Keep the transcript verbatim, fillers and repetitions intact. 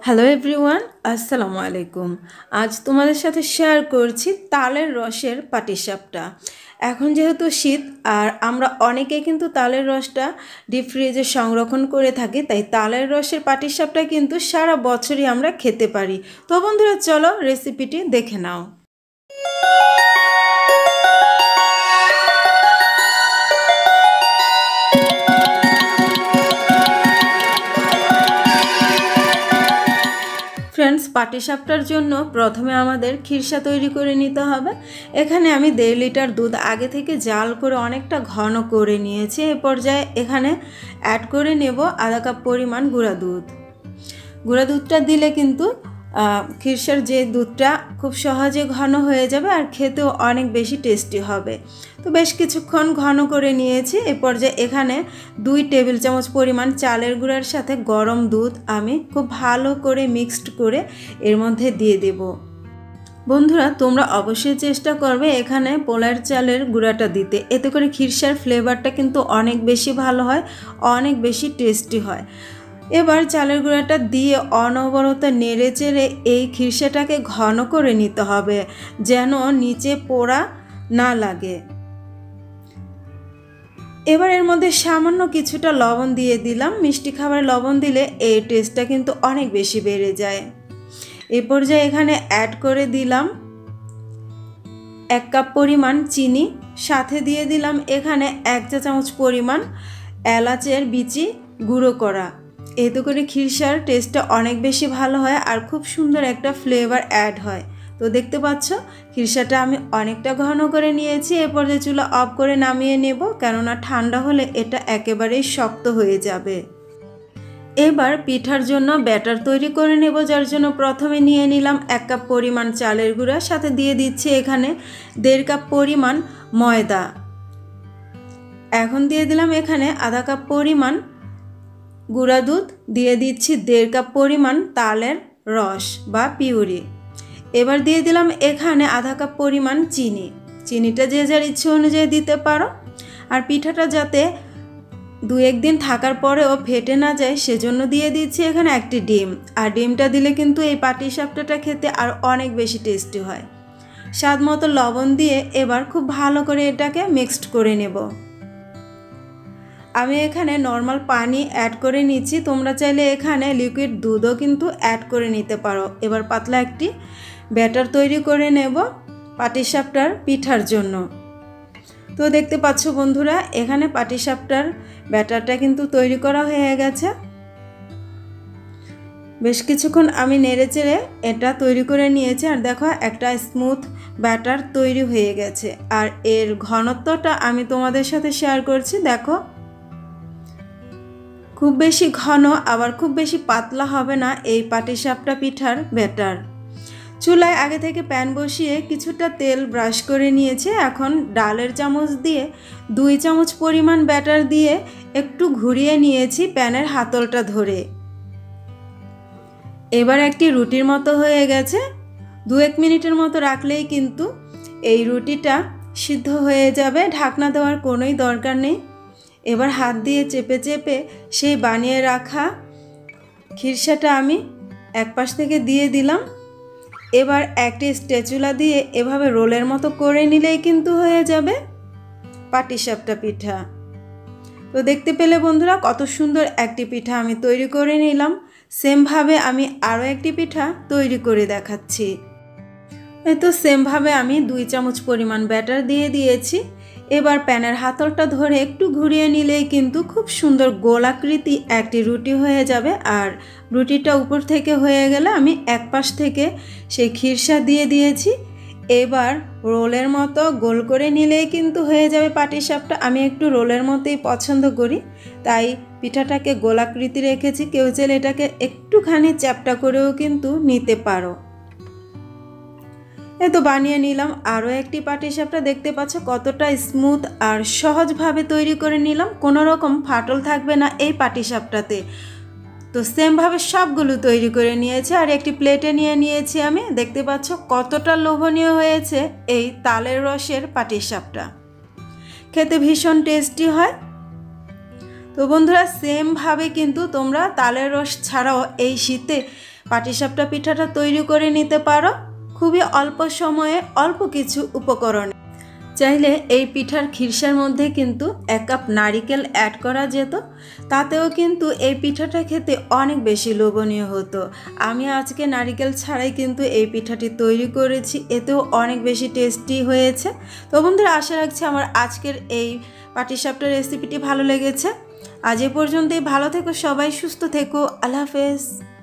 Hello everyone, আসসালামু আলাইকুম। আজ তোমাদের সাথে শেয়ার করছি তালের রসের পাটিসাপটা। এখন যেহেতু শীত আর আমরা অনেকেই কিন্তু তালের রসটা ডিপ ফ্রিজে সংরক্ষণ করে থাকি, তাই তালের রসের পাটিসাপটা কিন্তু সারা বছরই আমরা খেতে পারি। তো বন্ধুরা, চলো রেসিপিটি দেখে নাও। ফ্রেন্ডস, পাটিসাপটার জন্য প্রথমে আমাদের খিরসা তৈরি করে নিতে হবে। এখানে আমি দেড় লিটার দুধ আগে থেকে জাল করে অনেকটা ঘন করে নিয়েছি। এ পর্যায়ে এখানে অ্যাড করে নেব আধা কাপ পরিমাণ গুঁড়া দুধ। গুঁড়া দুধটা দিলে কিন্তু খিরসার যে দুধটা খুব সহজে ঘন হয়ে যাবে আর খেতেও অনেক বেশি টেস্টি হবে। তো বেশ কিছুক্ষণ ঘন করে নিয়েছি। এ পর্যায়ে এখানে দুই টেবিল চামচ পরিমাণ চালের গুঁড়ার সাথে গরম দুধ আমি খুব ভালো করে মিক্সড করে এর মধ্যে দিয়ে দেব। বন্ধুরা, তোমরা অবশ্যই চেষ্টা করবে এখানে পোলার চালের গুঁড়াটা দিতে, এতে করে খিরসার ফ্লেভারটা কিন্তু অনেক বেশি ভালো হয়, অনেক বেশি টেস্টি হয়। এবার চালের গুঁড়াটা দিয়ে অনবরত নেড়ে চেড়ে এই খিরসাটাকে ঘন করে নিতে হবে, যেন নিচে পোড়া না লাগে। এবার এর মধ্যে সামান্য কিছুটা লবণ দিয়ে দিলাম। মিষ্টি খাবারে লবণ দিলে এই টেস্টটা কিন্তু অনেক বেশি বেড়ে যায়। এই পর্যায়ে এখানে অ্যাড করে দিলাম এক কাপ পরিমাণ চিনি, সাথে দিয়ে দিলাম এখানে এক চা চামচ পরিমাণ এলাচের বিচি গুঁড়ো করা। এতে করে খিরসার টেস্টটা অনেক বেশি ভালো হয় আর খুব সুন্দর একটা ফ্লেভার অ্যাড হয়। তো দেখতে পাচ্ছ খিরসাটা আমি অনেকটা ঘন করে নিয়েছি। এরপর যে চুলা অফ করে নামিয়ে নেব, কেননা ঠান্ডা হলে এটা একেবারেই শক্ত হয়ে যাবে। এবার পিঠার জন্য ব্যাটার তৈরি করে নেব, যার জন্য প্রথমে নিয়ে নিলাম এক কাপ পরিমাণ চালের গুঁড়া, সাথে দিয়ে দিচ্ছি এখানে দেড় কাপ পরিমাণ ময়দা। এখন দিয়ে দিলাম এখানে আধা কাপ পরিমাণ গুঁড়া দুধ, দিয়ে দিচ্ছি দেড় কাপ পরিমাণ তালের রস বা পিউরি। এবার দিয়ে দিলাম এখানে আধা কাপ পরিমাণ চিনি। চিনিটা যে যার ইচ্ছে অনুযায়ী দিতে পারো। আর পিঠাটা যাতে দু একদিন থাকার পরেও ফেটে না যায় সেজন্য দিয়ে দিচ্ছি এখানে একটি ডিম। আর ডিমটা দিলে কিন্তু এই পাটিসাপটাটা খেতে আর অনেক বেশি টেস্টি হয়। স্বাদ মতো লবণ দিয়ে এবার খুব ভালো করে এটাকে মিক্সড করে নেব। আমি এখানে নর্মাল পানি অ্যাড করে নিচ্ছি, তোমরা চাইলে এখানে লিকুইড দুধও কিন্তু অ্যাড করে নিতে পারো। এবার পাতলা একটি ব্যাটার তৈরি করে নেব পাটিসাপটার পিঠার জন্য। তো দেখতে পাচ্ছ বন্ধুরা, এখানে পাটিসাপটার ব্যাটারটা কিন্তু তৈরি করা হয়ে গেছে। বেশ কিছুক্ষণ আমি নেড়ে চেড়ে এটা তৈরি করে নিয়েছি। আর দেখো একটা স্মুথ ব্যাটার তৈরি হয়ে গেছে। আর এর ঘনত্বটা আমি তোমাদের সাথে শেয়ার করছি। দেখো, খুব বেশি ঘন আবার খুব বেশি পাতলা হবে না এই পাটিসাপটা পিঠার ব্যাটার। চুলায় আগে থেকে প্যান বসিয়ে কিছুটা তেল ব্রাশ করে নিয়েছে। এখন ডালের চামচ দিয়ে দুই চামচ পরিমাণ ব্যাটার দিয়ে একটু ঘুরিয়ে নিয়েছি প্যানের হাতলটা ধরে। এবার একটি রুটির মতো হয়ে গেছে। দু এক মিনিটের মতো রাখলেই কিন্তু এই রুটিটা সিদ্ধ হয়ে যাবে, ঢাকনা দেওয়ার কোনোই দরকার নেই। এবার হাত দিয়ে চেপে চেপে সেই বানিয়ে রাখা খিরসাটা আমি এক পাশ থেকে দিয়ে দিলাম। এবার একটি স্প্যাচুলা দিয়ে এভাবে রোলের মতো করে নিলেই কিন্তু হয়ে যাবে পাটিসাপটা পিঠা। তো দেখতে পেলে বন্ধুরা, কত সুন্দর একটি পিঠা আমি তৈরি করে নিলাম। সেমভাবে আমি আরও একটি পিঠা তৈরি করে দেখাচ্ছি। এই তো সেমভাবে আমি দুই চামচ পরিমাণ ব্যাটার দিয়ে দিয়েছি। এবার প্যানের হাতলটা ধরে একটু ঘুরিয়ে নিলেই কিন্তু খুব সুন্দর গোলাকৃতি একটি রুটি হয়ে যাবে। আর রুটিটা উপর থেকে হয়ে গেলে আমি এক পাশ থেকে সেই খিরসা দিয়ে দিয়েছি। এবার রোলের মতো গোল করে নিলেই কিন্তু হয়ে যাবে পাটিসাপটা। আমি একটু রোলের মতোই পছন্দ করি, তাই পিঠাটাকে গোলাকৃতি রেখেছি। কেউ চাইলে এটাকে একটুখানি চ্যাপ্টা করেও কিন্তু নিতে পারো। এ তো বানিয়ে নিলাম আরও একটি পাটিসাপটা। দেখতে পাচ্ছ কতটা স্মুথ আর সহজভাবে তৈরি করে নিলাম, কোনো রকম ফাটল থাকবে না এই পাটিসাপটাতে। তো সেমভাবে সবগুলো তৈরি করে নিয়েছি আর একটি প্লেটে নিয়ে নিয়েছি আমি। দেখতে পাচ্ছ কতটা লোভনীয় হয়েছে এই তালের রসের পাটিসাপটা, খেতে ভীষণ টেস্টি হয়। তো বন্ধুরা সেমভাবে কিন্তু তোমরা তালের রস ছাড়াও এই শীতে পাটিসাপটা পিঠাটা তৈরি করে নিতে পারো খুবই অল্প সময়ে অল্প কিছু উপকরণে। চাইলে এই পিঠার খিরসার মধ্যে কিন্তু এক কাপ নারিকেল অ্যাড করা যেত, তাতেও কিন্তু এই পিঠাটা খেতে অনেক বেশি লোভনীয় হতো। আমি আজকে নারিকেল ছাড়াই কিন্তু এই পিঠাটি তৈরি করেছি, এতেও অনেক বেশি টেস্টি হয়েছে। তো বন্ধুরা আশা রাখছি আমার আজকের এই পাটিসাপটা রেসিপিটি ভালো লেগেছে। আজ এ পর্যন্তই, ভালো থেকো সবাই, সুস্থ থেকো, আল্লাহ হাফেজ।